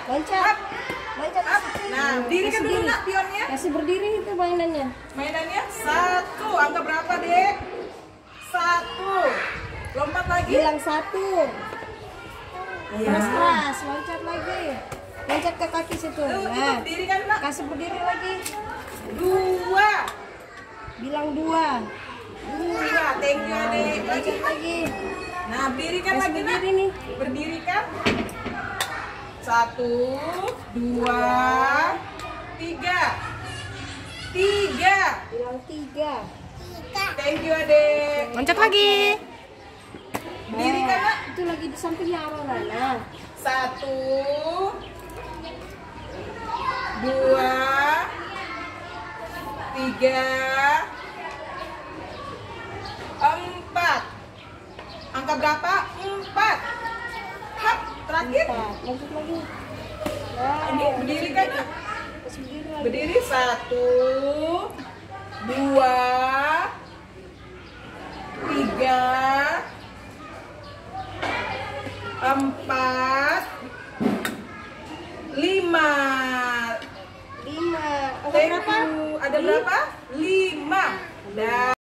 Loncat. Loncat. Nah, dirikan dulu nak pionnya. Kasih berdiri itu mainannya. Mainannya 1. Angka berapa, Dek? 1. Lompat lagi. Bilang 1. Iya. Keras, loncat lagi. Loncat ke kaki situ. Nah, Dirikan nak. kasih berdiri lagi. 2. Bilang 2. 2. Thank you, Dek. Loncat lagi. Nah, dirikan Kasih lagi nak. berdiri nih. Berdiri kan? 1, 2, 3. 3. Bilang 3. Thank you, Adek. Loncat lagi. Dirikan nak. Itu lagi di sampingnya Aurora. Nah, 1, 2, 3, 4. Angka berapa? 4. Hap, terakhir. 4. Lanjut lagi. Nah, Ini berdiri kan nak? kasih berdiri lagi. Berdiri 1, 2, 3, 4, 5. 5. Thank you. Ada berapa? 5.